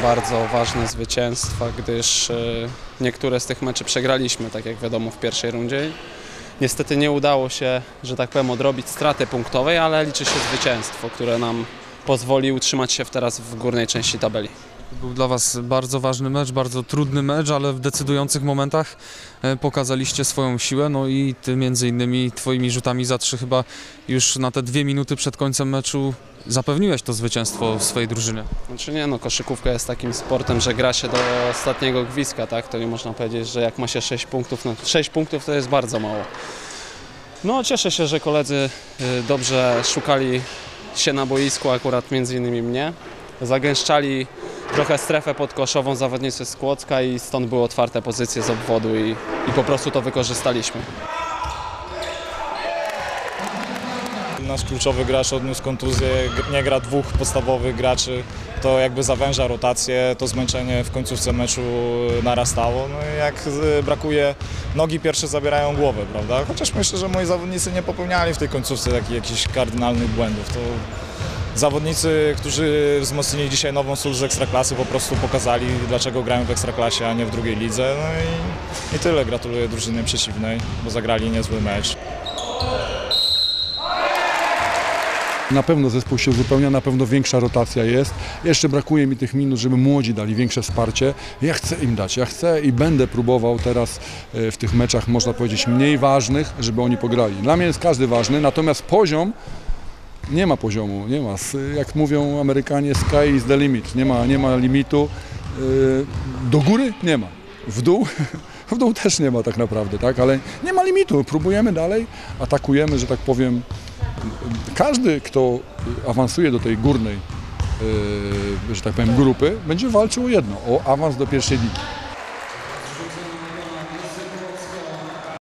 bardzo ważne zwycięstwa, gdyż niektóre z tych meczy przegraliśmy, tak jak wiadomo, w pierwszej rundzie. Niestety nie udało się, że tak powiem, odrobić straty punktowej, ale liczy się zwycięstwo, które nam pozwoli utrzymać się teraz w górnej części tabeli. Był dla Was bardzo ważny mecz, bardzo trudny mecz, ale w decydujących momentach pokazaliście swoją siłę, no i Ty między innymi Twoimi rzutami za 3 chyba już na te 2 minuty przed końcem meczu zapewniłeś to zwycięstwo w swojej drużynie. Znaczy nie, no koszykówka jest takim sportem, że gra się do ostatniego gwizdka, tak? To nie można powiedzieć, że jak ma się 6 punktów, no 6 punktów to jest bardzo mało. No cieszę się, że koledzy dobrze szukali się na boisku, akurat między innymi mnie. Zagęszczali trochę strefę podkoszową zawodnicy z Kłodzka i stąd były otwarte pozycje z obwodu i po prostu to wykorzystaliśmy. Nasz kluczowy gracz odniósł kontuzję, nie gra 2 podstawowych graczy, to jakby zawęża rotację, to zmęczenie w końcówce meczu narastało. No i jak brakuje nogi, pierwsze zabierają głowę, prawda? Chociaż myślę, że moi zawodnicy nie popełniali w tej końcówce jakichś kardynalnych błędów. To zawodnicy, którzy wzmocnili dzisiaj nową sól z Ekstraklasy, po prostu pokazali, dlaczego grają w Ekstraklasie, a nie w drugiej lidze. No i tyle. Gratuluję drużynie przeciwnej, bo zagrali niezły mecz. Na pewno zespół się uzupełnia, na pewno większa rotacja jest. Jeszcze brakuje mi tych minut, żeby młodzi dali większe wsparcie. Ja chcę im dać, ja chcę i będę próbował teraz w tych meczach, można powiedzieć, mniej ważnych, żeby oni pograli. Dla mnie jest każdy ważny, natomiast poziom, nie ma poziomu, nie ma. Jak mówią Amerykanie, sky is the limit, nie ma limitu. Do góry nie ma, w dół też nie ma tak naprawdę, tak? Ale nie ma limitu, próbujemy dalej, atakujemy, że tak powiem. Każdy, kto awansuje do tej górnej, że tak powiem, grupy, będzie walczył o jedno, o awans do pierwszej ligi.